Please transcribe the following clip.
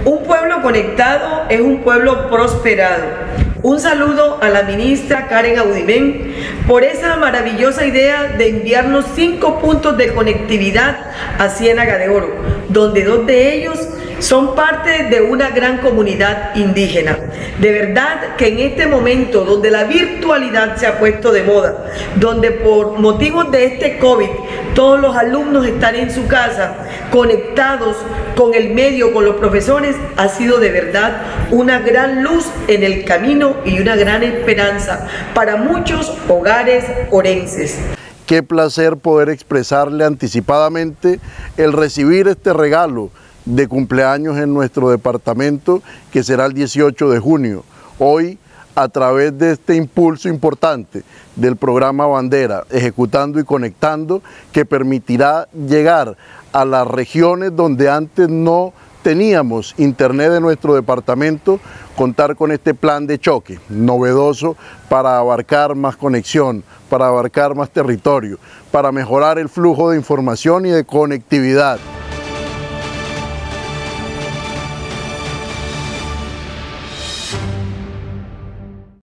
Un pueblo conectado es un pueblo prosperado. Un saludo a la ministra Karen Audimén por esa maravillosa idea de enviarnos 5 puntos de conectividad a Ciénaga de Oro, donde 2 de ellos son parte de una gran comunidad indígena. De verdad que en este momento donde la virtualidad se ha puesto de moda, donde por motivos de este COVID todos los alumnos están en su casa conectados con el medio, con los profesores, ha sido de verdad una gran luz en el camino y una gran esperanza para muchos hogares orenses. Qué placer poder expresarle anticipadamente el recibir este regalo de cumpleaños en nuestro departamento, que será el 18 de junio. Hoy, a través de este impulso importante del programa Bandera, ejecutando y conectando, que permitirá llegar a las regiones donde antes no teníamos internet de nuestro departamento, contar con este plan de choque novedoso para abarcar más conexión, para abarcar más territorio, para mejorar el flujo de información y de conectividad.